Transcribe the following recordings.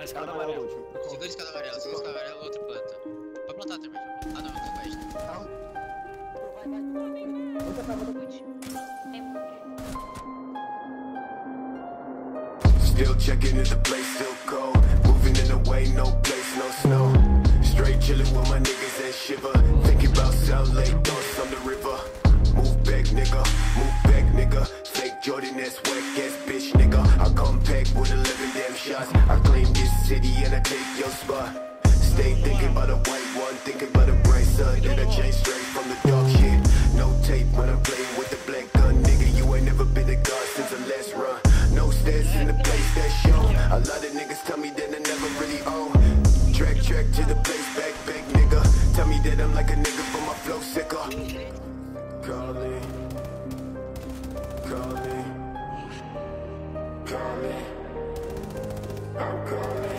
escada amarela. Segura a escada amarela, outra planta. Pode plantar também. Ah não, não vai. Still checking if the place still cold. Moving in a way, no place, no snow. Straight chilling with my niggas and shiver. Thinking about South Lake, thoughts on the river. Move back, nigga. Fake Jordan, that's whack ass bitch, nigga. I come packed with 11 damn shots. I claim this city and I take your spot. Stay thinking about a white one, thinking about a bright sun. Then I change straight from the dark shit. No tape when I'm playing with the black gun, nigga. You ain't never been a god since the last run. No stats in the place that show. A lot of niggas tell me that I never really own. Track to the place, back, nigga. Tell me that I'm like a nigga, but my flow sicker. Call me. I'm calling.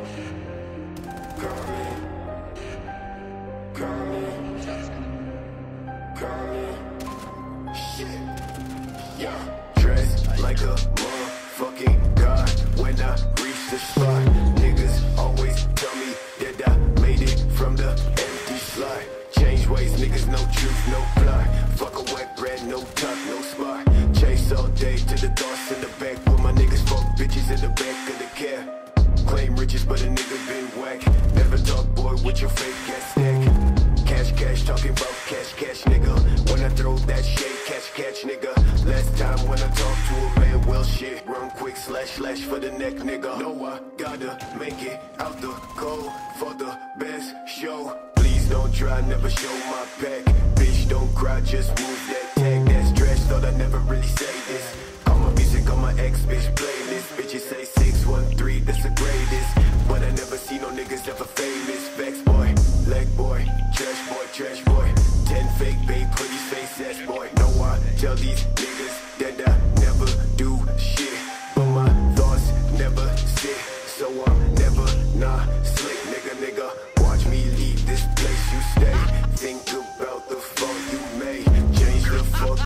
Shit. Yeah. Dressed like a motherfucking god when I reach the spot. Niggas always tell me that I made it from the empty slot. Change ways, niggas, no truth, no plot. Fuck a wet bread, no top, no spot. Chase all day to the thoughts in the back. Put my niggas fuck bitches in the back of the cab. Claim riches, but a nigga been whack. Never talk, boy, with your fake ass stack. Cash, talking about cash, nigga. When I throw that shit, catch, nigga. Last time when I talked to a man, well shit. Run quick, slash for the neck, nigga. No, I gotta make it out the cold for the best show. Please don't try, never show my pack. Bitch, don't cry, just move that tag. That's trash, thought I never really say this. All my music on my ex, bitch, play